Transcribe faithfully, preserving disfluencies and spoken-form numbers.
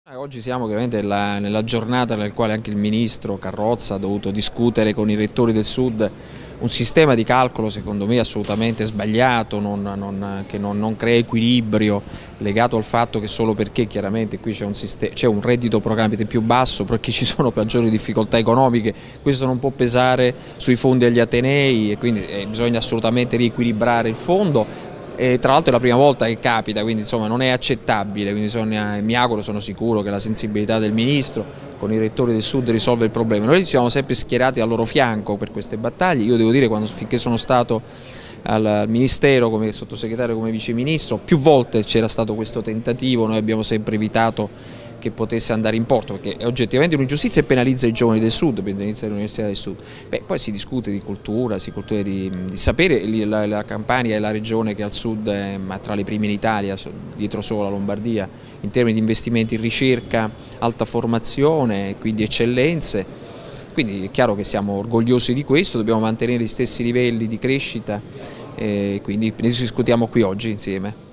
Eh, Oggi siamo ovviamente nella, nella giornata nella quale anche il ministro Carrozza ha dovuto discutere con i rettori del Sud un sistema di calcolo secondo me assolutamente sbagliato, non, non, che non, non crea equilibrio, legato al fatto che solo perché chiaramente qui c'è un, un reddito pro capite più basso, perché ci sono maggiori difficoltà economiche, questo non può pesare sui fondi agli Atenei e quindi eh, bisogna assolutamente riequilibrare il fondo. E tra l'altro è la prima volta che capita, quindi insomma non è accettabile, quindi bisogna, mi auguro, sono sicuro che la sensibilità del Ministro con i rettori del Sud risolve il problema. Noi siamo sempre schierati al loro fianco per queste battaglie, io devo dire quando, finché sono stato al, al Ministero come sottosegretario, come viceministro, più volte c'era stato questo tentativo, noi abbiamo sempre evitato che potesse andare in porto, perché è oggettivamente un'ingiustizia e penalizza i giovani del Sud, penalizza l'Università del Sud. Beh, poi si discute di cultura, si discute di, di sapere, la, la Campania è la regione che al Sud è ma tra le prime in Italia, dietro solo la Lombardia, in termini di investimenti in ricerca, alta formazione, quindi eccellenze. Quindi è chiaro che siamo orgogliosi di questo, dobbiamo mantenere gli stessi livelli di crescita e quindi ne discutiamo qui oggi insieme.